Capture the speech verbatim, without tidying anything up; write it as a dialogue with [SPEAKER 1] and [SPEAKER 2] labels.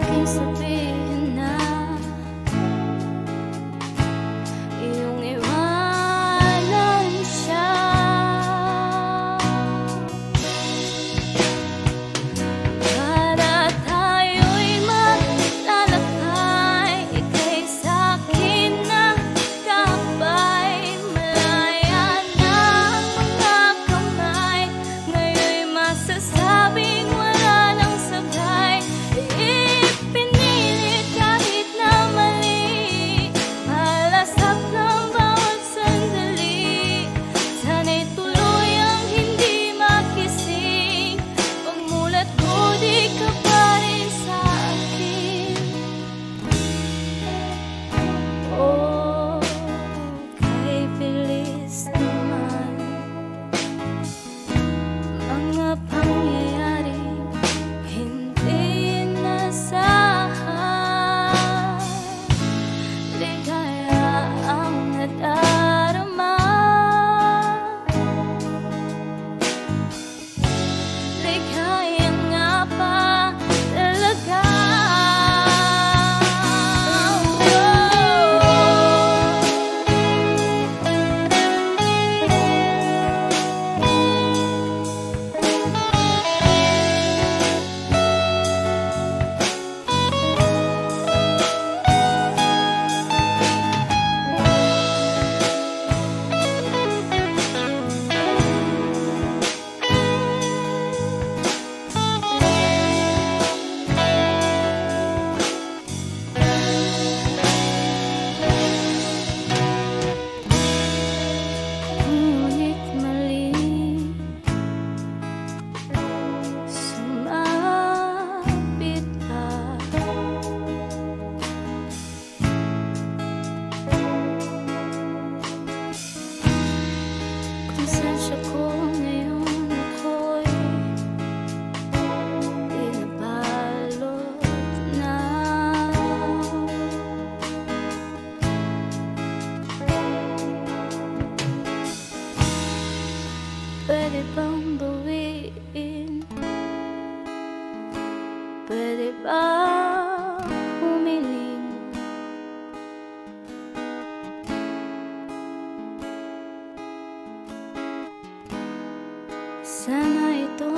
[SPEAKER 1] aking sabihin na iyong iwanan siya. Para tayo'y maglalakay, ika'y sa'kin na gabay. Malaya na ang mga kamay, ngayon'y masasabing wala nang sabay. Ipinilit kahit na mali, malasap ng bawat sandali. Sana'y tuloy ang hindi makising, pagmulat ko di ka pa rin sa'kin. Oh, kay bilis naman mga pangyayaring hindi inasahan. Ligaya ang nadarama, ligaya nga ba talaga? Ngunit mali, sumabit ka. Konsensya ko ngayon ako'y pinabalot na. Pwede bang bawiin? Pwede ba humiling? Sana ito